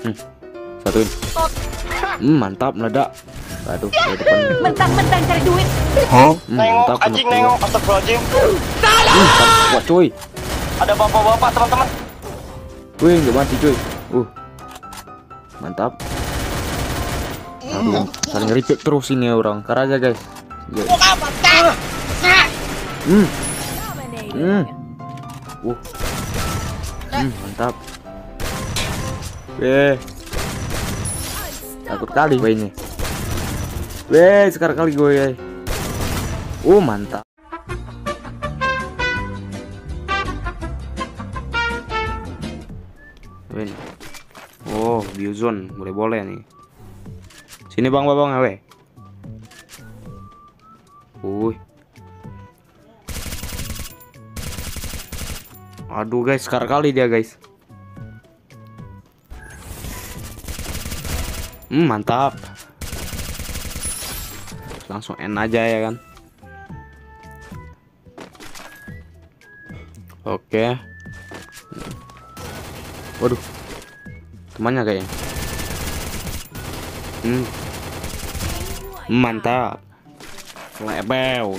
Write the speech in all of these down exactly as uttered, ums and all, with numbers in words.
Hmm, satuin. Hmm, mantap, meledak. Aduh, dari depan. Mentang-mentang cari duit. Hmm, Nengok, mantap, anjing kena nengok, gua. astagfirullahaladzim. Hmm, satu kuat cuy. Ada bapak-bapak teman-teman. Wih, nggak mati cuy. Uh, mantap. Aduh, saling repeat terus ini orang. Kar aja guys. Ya. Hmm, hmm. Uh, hmm, mantap. Weh, takut kali gue ini. Weh, sekarang kali gue ya. Uh, mantap. Wih. Oh, view zone boleh-boleh nih. Sini bang, bang, awe. Wuih. Aduh guys, sekarang kali dia guys. Hmm, mantap. Langsung N aja ya kan. Oke. Waduh, temannya kayaknya. Hmm, mantap. Lebel.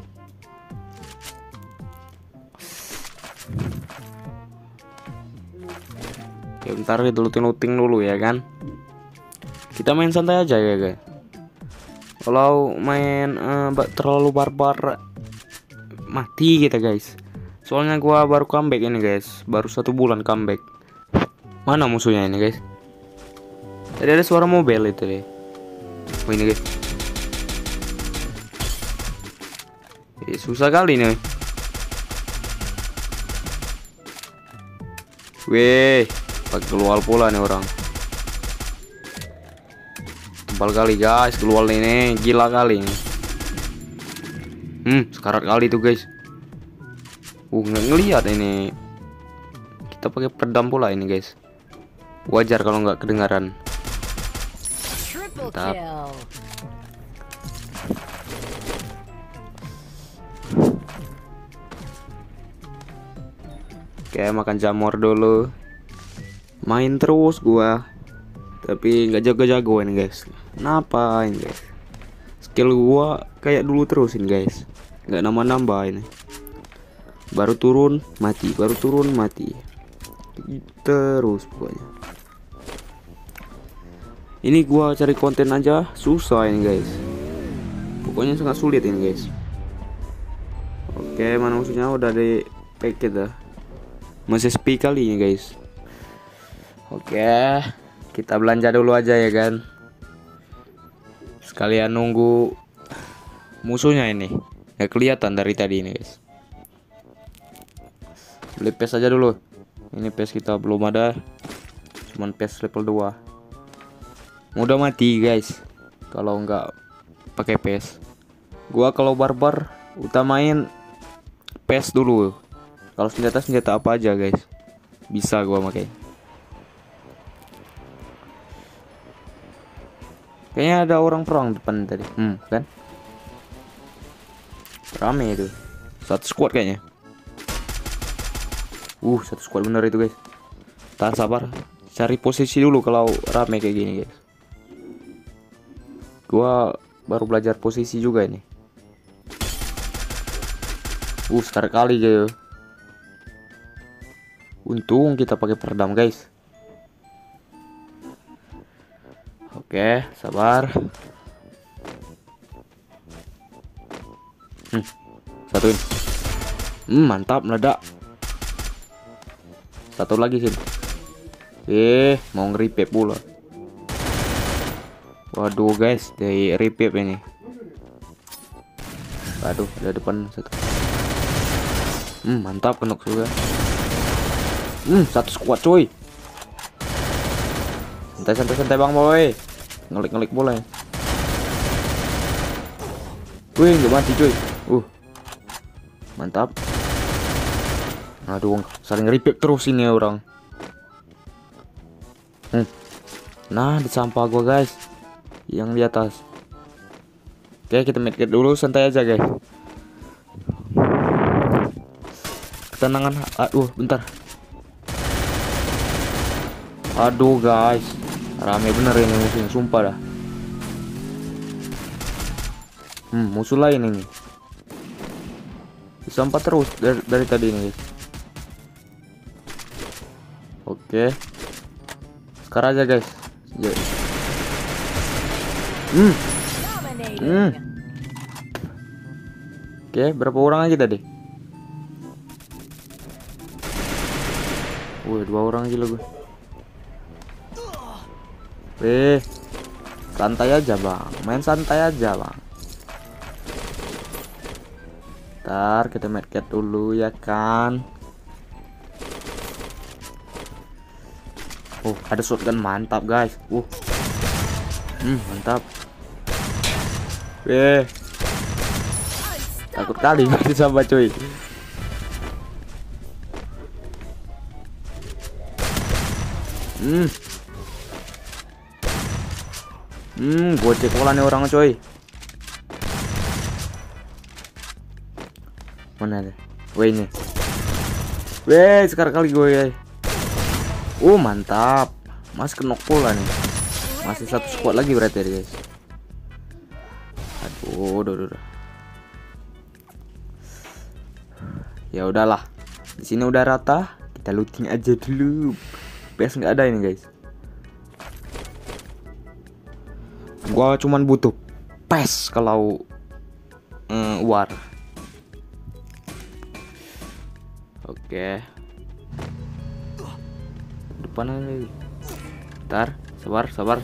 Ya bentar kita looting-looting dulu ya kan. Kita main santai aja ya guys. Kalau main uh, terlalu barbar mati kita guys. Soalnya gua baru comeback ini guys, baru satu bulan comeback. Mana musuhnya ini guys? Tadi ada suara mobil itu deh. Oh ini guys. Eh, susah kali nih. Weh, pakai keluar pula nih orang. Tebal kali guys, keluar ini gila kali ini. Hmm, sekarat kali tuh guys. Uh, nggak ngelihat ini. Kita pakai pedang pula ini guys. Wajar kalau nggak kedengaran. Mantap. Oke, makan jamur dulu. Main terus gua. Tapi nggak jago-jago ini guys. Kenapa ini guys? Skill gua kayak dulu terus ini guys. Nggak nambah-nambah ini. Baru turun mati, baru turun mati. Terus pokoknya. Ini gua cari konten aja susah ini guys. Pokoknya sangat sulit ini guys. Oke, mana musuhnya udah di paket dah. Masih sepi kali ini guys. Oke, kita belanja dulu aja ya kan. Sekalian nunggu musuhnya ini. Nggak kelihatan dari tadi ini guys. Beli P E S aja dulu. Ini P E S kita belum ada. Cuman P E S level dua. Mudah mati guys kalau nggak pakai P E S. Gua kalau barbar utamain P E S dulu. Kalau senjata senjata apa aja guys bisa gua pakai. Kayaknya ada orang perang depan tadi. Hmm, kan? Rame itu. Satu squad kayaknya. Uh, satu squad bener itu guys. Tahan sabar. Cari posisi dulu kalau rame kayak gini guys. Gua baru belajar posisi juga ini. Uh, sekali kali guys. Untung kita pakai peredam guys. Oke, sabar. Hmm, satuin. Hmm, mantap, meledak. Satu lagi sini. Eh, mau nge-repape pula. Waduh guys, dari repape ini. Waduh, ada depan satu. Hmm, mantap, kena juga. Hmm, satu squad cuy. Santai santai santai bang boy. Ngelik-ngelik boleh. Wih, nggak mati cuy. Uh, mantap. Aduh, saling repeat terus ini orang. Hmm. Nah, di sampah gua guys, yang di atas. Oke, kita medkit dulu, santai aja guys. Ketenangan. Aduh, bentar. Aduh guys, rame bener ini musuhnya, sumpah dah. Hmm, musuh lain ini. Bisa empat terus dari, dari tadi ini guys. Oke, sekarang aja guys. Ya. Hmm. Hmm. Oke, berapa orang aja tadi? Wih, dua orang aja loh gue. Eh, santai aja bang, main santai aja bang. Ntar kita medkit dulu ya kan. Oh, ada shotgun, mantap guys. Uh, hmm, mantap. Eh, takut kali mati sama cuy. Hmm. Hmm, gocek pola nih orang coy. Mana deh? Weh ini. Weh, sekarang kali gue ya. Oh, mantap. Mas kenok pola nih. Masih satu squad lagi berarti ya, guys. Aduh, udah, udah. Ya udahlah. Di sini udah rata. Kita looting aja dulu. Best nggak ada ini, guys. Gua cuman butuh pes kalau mm, war. Oke. Depan lagi. Ntar, sabar, sabar.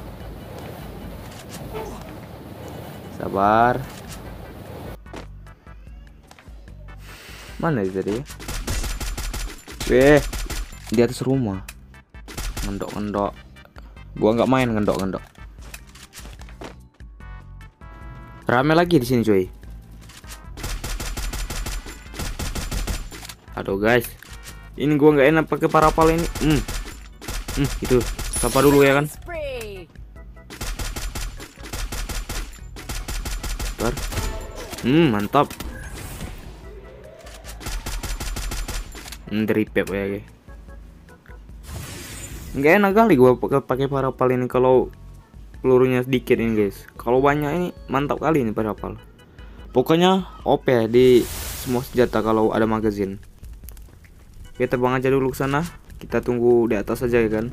Sabar. Mana tadi? Weh, di atas rumah. Ngendok-ngendok. Gua nggak main ngendok-ngendok. Rame lagi di sini cuy. Aduh guys, ini gua nggak enak pakai parapal ini. Hmm, hmm itu sapa dulu ya kan. Bentar. Hmm, mantap. Hmm, dari pep ya guys. Nggak enak kali gua pakai pakai parapal ini kalau pelurunya sedikit ini guys. Kalau banyak ini mantap kali ini parapal. Pokoknya O P ya di semua senjata kalau ada magazine. Oke, terbang aja dulu ke sana. Kita tunggu di atas aja ya kan.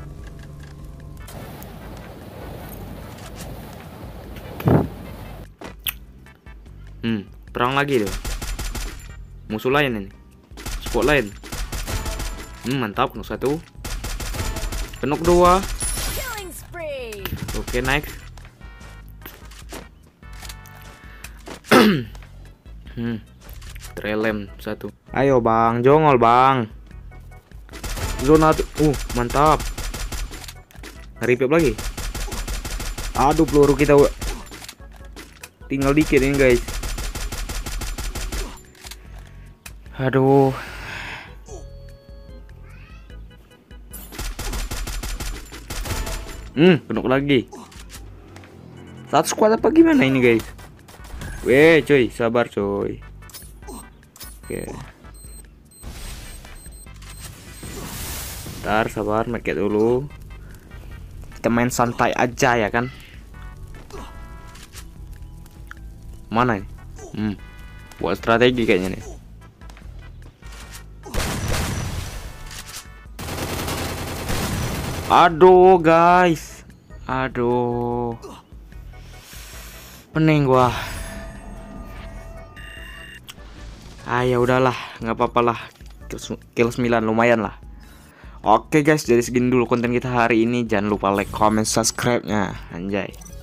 Hmm, perang lagi deh. Musuh lain ini. Squad lain. Hmm, mantap, kenok satu. Kenok dua. Oke, naik. hmm. Trelem satu. Ayo bang, jongol bang. Zona tuh, uh mantap. Revive lagi. Aduh, peluru kita tinggal dikit ini guys. Aduh. Hmm, kenok lagi. Satu squad apa gimana ini guys? Weh, coy, sabar coy. Oke. Ntar sabar, make dulu. Kita main santai aja ya kan. Mana ini? Hmm, buat strategi kayaknya nih. Aduh guys, aduh, pening gua. Ah ya udahlah, nggak apa-apa lah. Kill sembilan lumayan lah. Oke guys, jadi segini dulu konten kita hari ini. Jangan lupa like, comment, subscribe-nya. Anjay.